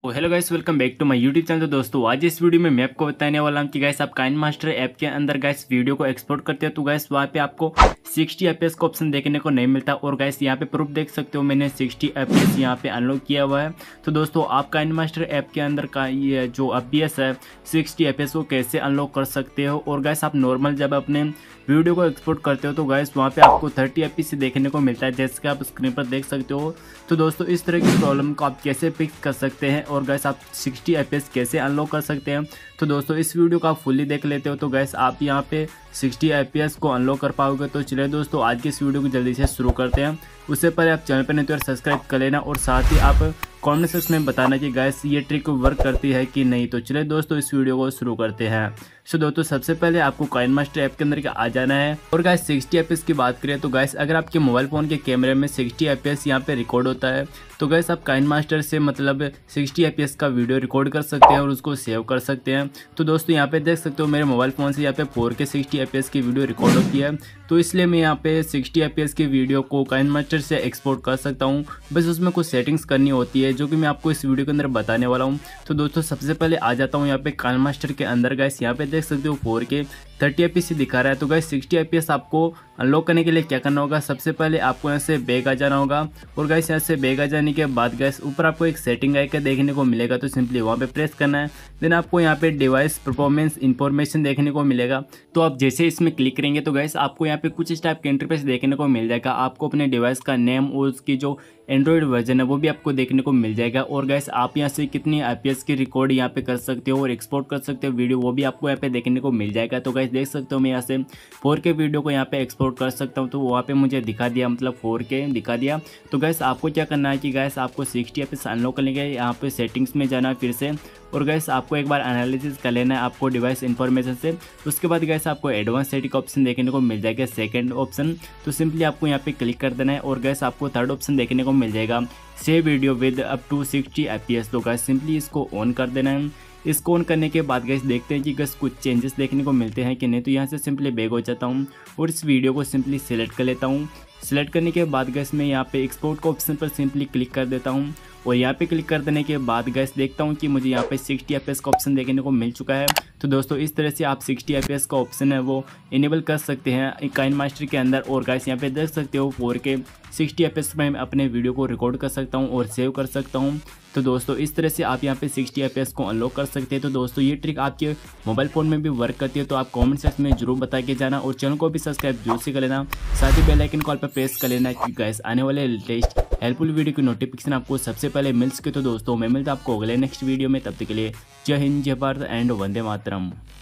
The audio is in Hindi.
Hello guys, welcome back to my YouTube channel. तो दोस्तों आज इस वीडियो में मैं आपको बताने वाला हूं कि गाइस आप काइनमास्टर ऐप के अंदर गाइस वीडियो को एक्सपोर्ट करते हो तो गाइस वहां पे आपको 60 एफपीएस का ऑप्शन देखने को नहीं मिलता। और गाइस यहां पे प्रूफ देख सकते हो, मैंने 60 एफपीएस यहां पे अनलॉक किया हुआ है। तो दोस्तों आप काइनमास्टर ऐप के अंदर का ये जो एफपीएस है 60 एफपीएस को कैसे अनलॉक कर सकते हो। और गाइस आप नॉर्मल जब अपने वीडियो को एक्सपोर्ट करते हो तो गाइस वहाँ पे आपको 30 एफपीएस देखने को मिलता है, जैसे कि आप स्क्रीन पर देख सकते हो। तो दोस्तों इस तरह की प्रॉब्लम को आप कैसे फिक्स कर सकते हैं और गाइस आप 60 एफपीएस कैसे अनलॉक कर सकते हैं। तो दोस्तों इस वीडियो को आप फुल्ली देख लेते हो तो गाइस आप यहाँ पे 60 एफपीएस को अनलॉक कर पाओगे। तो चलिए दोस्तों आज की इस वीडियो को जल्दी से शुरू करते हैं। उससे पहले आप चैनल पर नहीं तो सब्सक्राइब कर लेना और साथ ही आप कमेंट सेक्शन में बताना कि गाइस ये ट्रिक वर्क करती है कि नहीं। तो चलिए दोस्तों इस वीडियो को शुरू करते हैं। सो दोस्तों सबसे पहले आपको काइनमास्टर ऐप के अंदर आ जाना है। और गाइस 60 एफपीएस की बात करें तो गाइस अगर आपके मोबाइल फोन के कैमरे में 60 एफपीएस यहाँ पे रिकॉर्ड होता है तो गाइस आप काइनमास्टर से मतलब 60 एफपीएस का वीडियो रिकॉर्ड कर सकते हैं और उसको सेव कर सकते हैं। तो दोस्तों यहाँ पे देख सकते हो मेरे मोबाइल फोन से यहाँ पे 4K 60 एफपीएस की वीडियो रिकॉर्ड होती है। तो इसलिए मैं यहाँ पे 60 एफपीएस की वीडियो को काइनमास्टर से एक्सपोर्ट कर सकता हूँ। बस उसमें कुछ सेटिंग्स करनी होती है जो कि मैं आपको इस वीडियो के अंदर बताने वाला हूँ। तो दोस्तों सबसे पहले आ जाता हूँ यहाँ पे काइनमास्टर के अंदर। गाइस यहाँ पे देख सकते हो 4K 30 एफपीएस दिखा रहा है। तो गाइस 60 एफपीएस आपको अनलॉक करने के लिए क्या करना होगा, सबसे पहले आपको यहाँ से बैक आ जाना होगा। और गाइस यहाँ से बैक आ जाने के बाद गाइस ऊपर आपको एक सेटिंग आइकन देखने को मिलेगा, तो सिंपली वहाँ पे प्रेस करना है। देन आपको यहाँ पे डिवाइस परफॉर्मेंस इंफॉर्मेशन देखने को मिलेगा। तो आप जैसे इसमें क्लिक करेंगे तो गाइस आपको यहाँ पे कुछ इस टाइप का इंटरफेस देखने को मिल जाएगा। आपको अपने डिवाइस का नेम और उसकी जो एंड्रॉइड वर्जन है वो भी आपको देखने को मिल जाएगा। और गाइस आप यहाँ से कितनी एफपीएस की रिकॉर्ड यहाँ पे कर सकते हो और एक्सपोर्ट कर सकते हो वीडियो, वो भी आपको यहाँ पे देखने को मिल जाएगा। तो गाइस देख सकते हो मैं यहाँ से 4K वीडियो को यहाँ पे एक्सपोर्ट कर सकता हूँ। तो वहाँ पे मुझे दिखा दिया, मतलब 4K दिखा दिया। तो गाइस आपको क्या करना है कि गाइस आपको 60 एफपीएस अनलॉक करने के यहाँ पे सेटिंग्स में जाना है फिर से। और गाइस आपको एक बार एनालिसिस कर लेना है आपको डिवाइस इन्फॉर्मेशन से। उसके बाद गाइस आपको एडवांस सेटिंग का ऑप्शन देखने को मिल जाएगा, सेकंड ऑप्शन। तो सिंपली आपको यहाँ पे क्लिक कर देना है और गाइस आपको थर्ड ऑप्शन देखने को मिल जाएगा, save video with up to 60 FPS. तो गाइस सिंपली इसको ऑन कर देना है। इसको ऑन करने के बाद गाइस देखते हैं कि गाइस कुछ चेंजेस देखने को मिलते हैं कि नहीं। तो यहाँ से सिंपली बैक हो जाता हूँ और इस वीडियो को सिंपली सिलेक्ट कर लेता हूँ। सिलेक्ट करने के बाद गाइस मैं यहाँ पे एक्सपोर्ट का ऑप्शन पर सिंपली क्लिक कर देता हूँ। और यहाँ पे क्लिक कर देने के बाद गाइस देखता हूँ कि मुझे यहाँ पे 60 एफपीएस का ऑप्शन देखने को मिल चुका है। तो दोस्तों इस तरह से आप 60 एफपीएस का ऑप्शन है वो इनेबल कर सकते हैं काइनमास्टर के अंदर। और गाइस यहाँ पे देख सकते हो 4K 60 एफपीएस में अपने वीडियो को रिकॉर्ड कर सकता हूँ और सेव कर सकता हूँ। तो दोस्तों इस तरह से आप यहाँ पे 60 एफपीएस को अनलॉक कर सकते हैं। तो दोस्तों ये ट्रिक आपके मोबाइल फ़ोन में भी वर्क करती है। तो आप कमेंट सेक्शन में जरूर बता के जाना और चैनल को भी सब्सक्राइब जरूर से कर लेना, साथ ही बेल आइकन कॉल पर प्रेस कर लेना कि गाइस आने वाले लेटेस्ट हेल्पफुल वीडियो की नोटिफिकेशन आपको सबसे पहले मिल सके। तो दोस्तों मैं मिलता आपको अगले नेक्स्ट वीडियो में, तब तक के लिए जय हिंद, जय भारत एंड वंदे मातरम।